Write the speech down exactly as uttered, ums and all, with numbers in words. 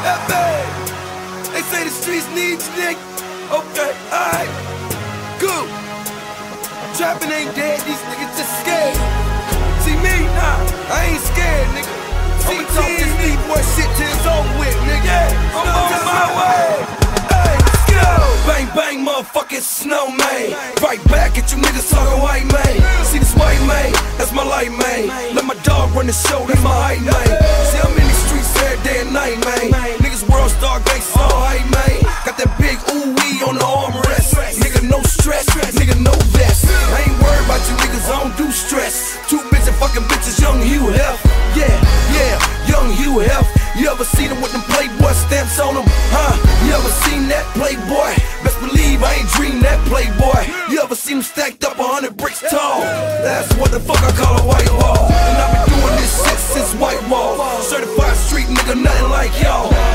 F A. They say the streets need you, nigga. Okay, alright. Good. Trapping ain't dead, these niggas just scared. See me? Nah, I ain't scared, nigga. I'ma talk this D-boy shit till it's over with, nigga. Yeah, I'm on my way. Hey, let's go. Bang, bang, motherfucking snowman. Right back at you niggas talking white man. See this white man, that's my light man. Let my dog run the show, that's my hype man. See, I'm in these streets every day and night, man. Niggas world star gangsta, all hype, man. Got that big ooh-wee on the armrest. Nigga, no stress, nigga, no vest. I ain't worried about you niggas, I don't do stress. Two bitches, fucking bitches, young Hugh Hef. Yeah, yeah, young Hugh Hef. You ever seen him with them Playboy stamps on him? Huh? You ever seen that Playboy? Best believe I ain't dreamed that Playboy. You ever seen him stacked up a hundred bricks tall? That's what the fuck I call a white wall. And I've been doing this shit since white wall. Certified street nigga, nothing like y'all.